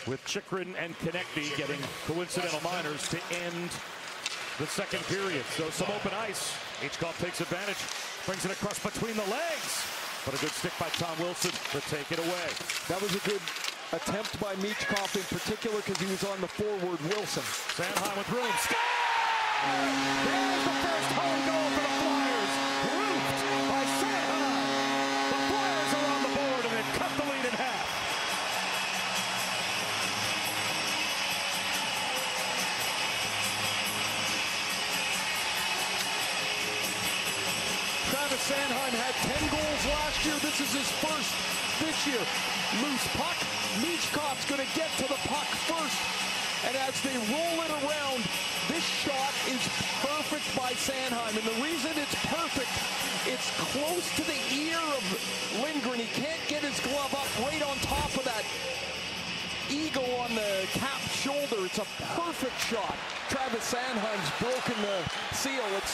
with Chychrun and Konecny getting coincidental minors to end the second period. So some open ice. H-Golf takes advantage, brings it across between the legs. But a good stick by Tom Wilson to take it away. That was a good attempt by Michkov in particular because he was on the forward. Wilson. Sanheim with room. Score! There's the first home goal for the Flyers. Roofed by Sanheim. The Flyers are on the board and they've cut the lead in half. Travis Sanheim had 10 goals last year. This is his first this year. Loose puck. Michkov's going to get to the puck first. And as they roll it around, this shot is perfect by Sanheim. And the reason it's perfect, it's close to the ear of Lindgren. He can't get his glove up right on top of that eagle on the cap shoulder. It's a perfect shot. Travis Sanheim's broken the seal.